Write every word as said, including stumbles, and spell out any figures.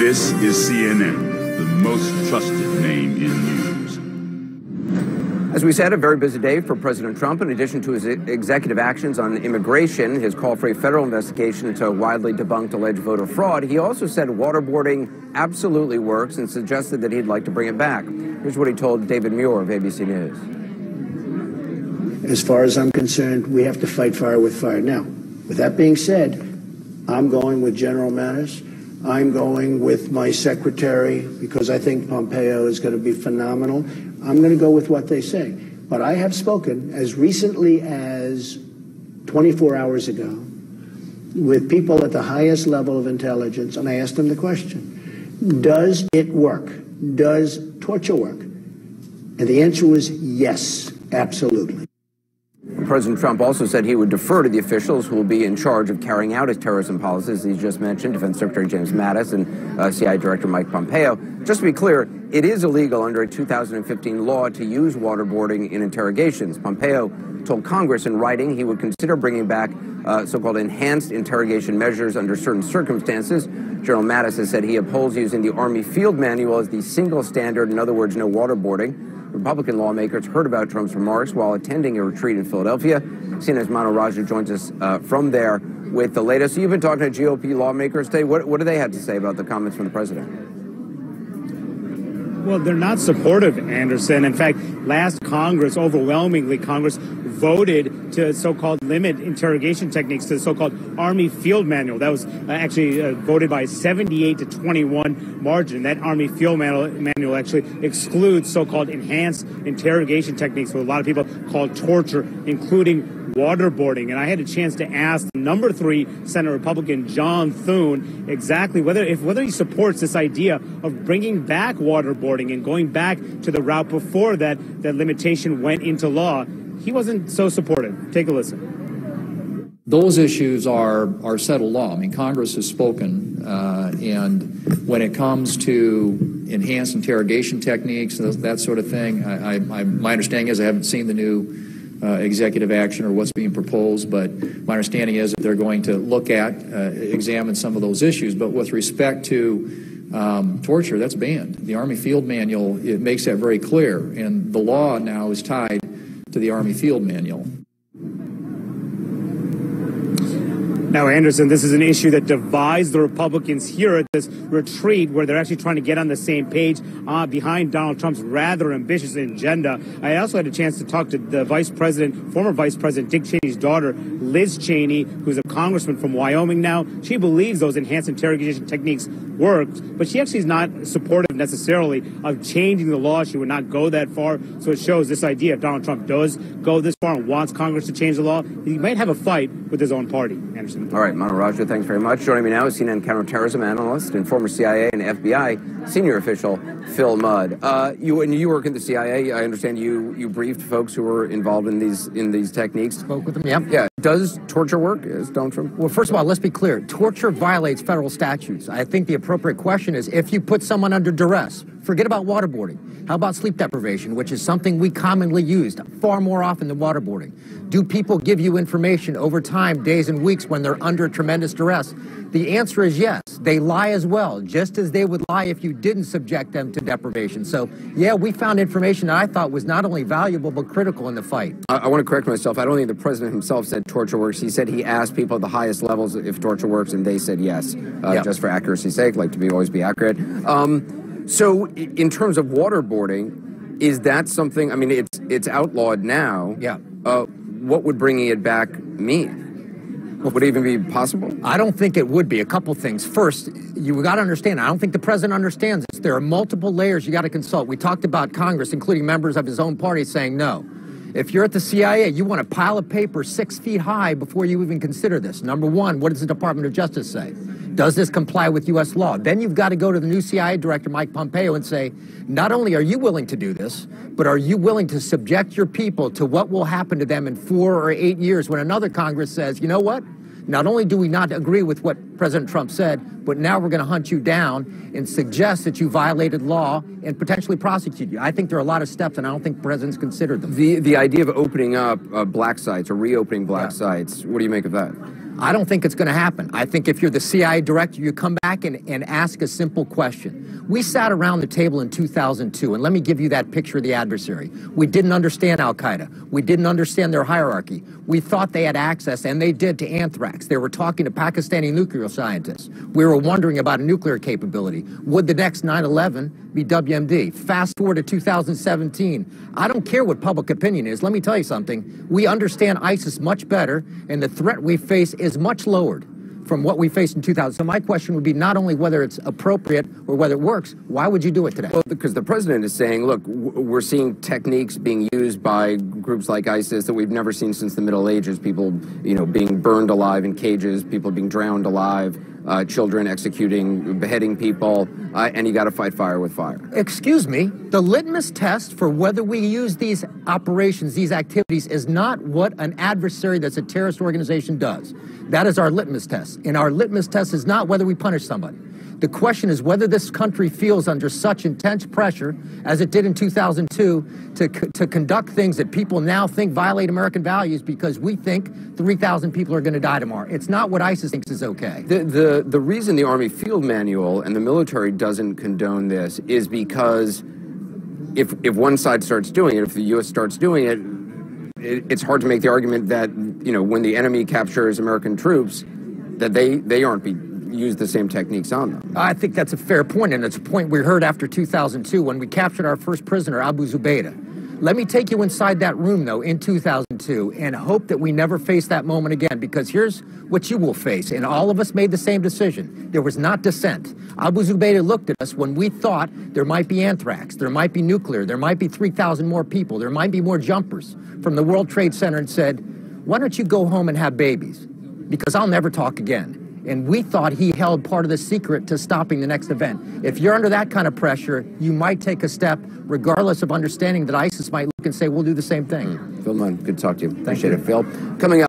This is C N N, the most trusted name in news. As we said, a very busy day for President Trump. In addition to his executive actions on immigration, his call for a federal investigation into widely debunked alleged voter fraud, he also said waterboarding absolutely works and suggested that he'd like to bring it back. Here's what he told David Muir of A B C News. As far as I'm concerned, we have to fight fire with fire. Now, with that being said, I'm going with General Mattis. I'm going with my secretary because I think Pompeo is going to be phenomenal. I'm going to go with what they say. But I have spoken as recently as twenty-four hours ago with people at the highest level of intelligence, and I asked them the question, does it work? Does torture work? And the answer was yes, absolutely. President Trump also said he would defer to the officials who will be in charge of carrying out his terrorism policies. He just mentioned Defense Secretary James Mattis and uh, C I A Director Mike Pompeo. Just to be clear, it is illegal under a two thousand fifteen law to use waterboarding in interrogations. Pompeo told Congress in writing he would consider bringing back uh, so-called enhanced interrogation measures under certain circumstances. General Mattis has said he upholds using the Army Field Manual as the single standard, in other words, no waterboarding. Republican lawmakers heard about Trump's remarks while attending a retreat in Philadelphia. C N N's Mano Raja joins us uh, from there with the latest. So you've been talking to G O P lawmakers today. What, what do they have to say about the comments from the president? Well, they're not supportive, Anderson. In fact, last Congress, overwhelmingly, Congress voted to so-called limit interrogation techniques to the so-called Army Field Manual. That was uh, actually uh, voted by seventy-eight to twenty-one margin. That Army Field Manual, manual actually excludes so-called enhanced interrogation techniques, what a lot of people call torture, including waterboarding. And I had a chance to ask number three Senate Republican John Thune exactly whether if whether he supports this idea of bringing back waterboarding and going back to the route before that that limitation went into law. He wasn't so supportive. Take a listen. Those issues are are settled law. I mean, Congress has spoken, uh, and when it comes to enhanced interrogation techniques, that sort of thing, I, I, my understanding is I haven't seen the new Uh, executive action or what's being proposed, but my understanding is that they're going to look at, uh, examine some of those issues. But with respect to um, torture, that's banned. The Army Field Manual, it makes that very clear, and the law now is tied to the Army Field Manual. Now, Anderson, this is an issue that divides the Republicans here at this retreat where they're actually trying to get on the same page uh, behind Donald Trump's rather ambitious agenda. I also had a chance to talk to the vice president, former vice president Dick Cheney's daughter, Liz Cheney, who's a congressman from Wyoming now. She believes those enhanced interrogation techniques work, but she actually is not supportive necessarily of changing the law. She would not go that far. So it shows this idea if Donald Trump does go this far and wants Congress to change the law, he might have a fight with his own party. Anderson. All right, Mano Raja, thanks very much. Joining me now is C N N counterterrorism analyst and former C I A and F B I senior official Phil Mudd. Uh, you and you work in the C I A. I understand you you briefed folks who were involved in these in these techniques. Spoke with them. Yeah. Yeah. Does torture work? Is Donald Trump? Well, first of all, let's be clear. Torture violates federal statutes. I think the appropriate question is if you put someone under duress. Forget about waterboarding. How about sleep deprivation, which is something we commonly use far more often than waterboarding? Do people give you information over time, days and weeks, when they're under tremendous duress? The answer is yes. They lie as well, just as they would lie if you didn't subject them to deprivation. So, yeah, we found information that I thought was not only valuable but critical in the fight. I, I want to correct myself. I don't think the president himself said torture works. He said he asked people at the highest levels if torture works, and they said yes, uh, yep. Just for accuracy's sake, like to be always be accurate. Um, So, in terms of waterboarding, is that something? I mean, it's it's outlawed now. Yeah. Uh, what would bringing it back mean? Would it even be possible? I don't think it would be. A couple things. First, you got to understand. I don't think the president understands this. There are multiple layers you got to consult. We talked about Congress, including members of his own party, saying no. If you're at the C I A, you want a pile of paper six feet high before you even consider this. Number one, what does the Department of Justice say? Does this comply with U S law? Then you've got to go to the new C I A director, Mike Pompeo, and say, not only are you willing to do this, but are you willing to subject your people to what will happen to them in four or eight years when another Congress says, you know what? Not only do we not agree with what President Trump said, but now we're going to hunt you down and suggest that you violated law and potentially prosecute you. I think there are a lot of steps, and I don't think presidents considered them. The the idea of opening up uh, black sites or reopening black yeah. sites, what do you make of that? I don't think it's going to happen. I think if you're the C I A director, you come back and, and ask a simple question. We sat around the table in two thousand two, and let me give you that picture of the adversary. We didn't understand al-Qaeda. We didn't understand their hierarchy. We thought they had access, and they did, to anthrax. They were talking to Pakistani nuclear scientists. We were wondering about a nuclear capability. Would the next nine eleven be W M D? Fast forward to two thousand seventeen. I don't care what public opinion is. Let me tell you something. We understand ISIS much better, and the threat we face is much lowered from what we faced in two thousand. So my question would be not only whether it's appropriate or whether it works, why would you do it today? Well, because the president is saying, look, we're seeing techniques being used by groups like ISIS that we've never seen since the Middle Ages. People, you know, being burned alive in cages, people being drowned alive, uh, children executing, beheading people, uh, and you got to fight fire with fire. Excuse me, the litmus test for whether we use these operations, these activities, is not what an adversary that's a terrorist organization does. That is our litmus test. And our litmus test is not whether we punish somebody. The question is whether this country feels under such intense pressure, as it did in two thousand two, to, to conduct things that people now think violate American values because we think three thousand people are going to die tomorrow. It's not what ISIS thinks is okay. The, the, the reason the Army Field Manual and the military doesn't condone this is because if, if one side starts doing it, if the U S starts doing it, it, it's hard to make the argument that, you know, when the enemy captures American troops, that they, they aren't be use the same techniques on them. I think that's a fair point, and it's a point we heard after two thousand two when we captured our first prisoner, Abu Zubaydah. Let me take you inside that room, though, in two thousand two, and hope that we never face that moment again, because here's what you will face, and all of us made the same decision. There was not dissent. Abu Zubaydah looked at us when we thought there might be anthrax, there might be nuclear, there might be three thousand more people, there might be more jumpers from the World Trade Center, and said, why don't you go home and have babies? Because I'll never talk again. And we thought he held part of the secret to stopping the next event. If you're under that kind of pressure, you might take a step, regardless of understanding that ISIS might look and say, we'll do the same thing. Mm. Phil Munn, good to talk to you. Thank Appreciate you. it, Phil. Coming up.